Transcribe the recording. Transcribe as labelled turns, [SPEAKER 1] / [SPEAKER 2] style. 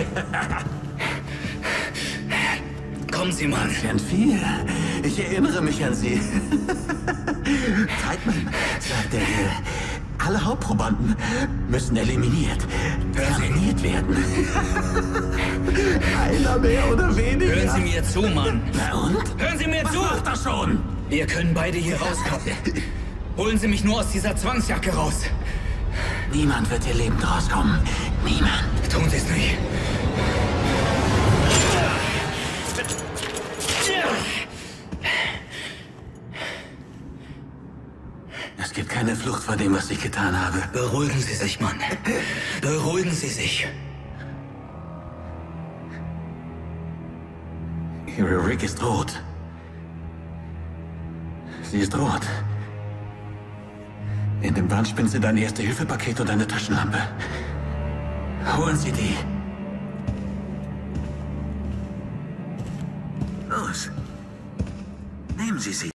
[SPEAKER 1] Kommen Sie, Mann.
[SPEAKER 2] Entfernt viel. Ich erinnere mich an Sie. Zeitmann sagte, alle Hauptprobanden müssen eliminiert, terminiert werden. Einer mehr oder weniger.
[SPEAKER 1] Hören Sie mir zu, Mann.
[SPEAKER 2] Na und?
[SPEAKER 1] Hören Sie mir
[SPEAKER 2] Was
[SPEAKER 1] zu!
[SPEAKER 2] macht das schon?
[SPEAKER 1] Wir können beide hier rauskommen. Holen Sie mich nur aus dieser Zwangsjacke raus.
[SPEAKER 2] Niemand wird hier lebend rauskommen. Niemand.
[SPEAKER 1] Tun Sie es nicht.
[SPEAKER 2] Es gibt keine Flucht vor dem, was ich getan habe.
[SPEAKER 1] Beruhigen Sie sich, Mann. Beruhigen Sie sich.
[SPEAKER 2] Ihre Rick ist rot. Sie ist rot. In dem Wand spinnt sie dein Erste-Hilfe-Paket und eine Taschenlampe. Holen Sie die. Los. Nehmen Sie sie.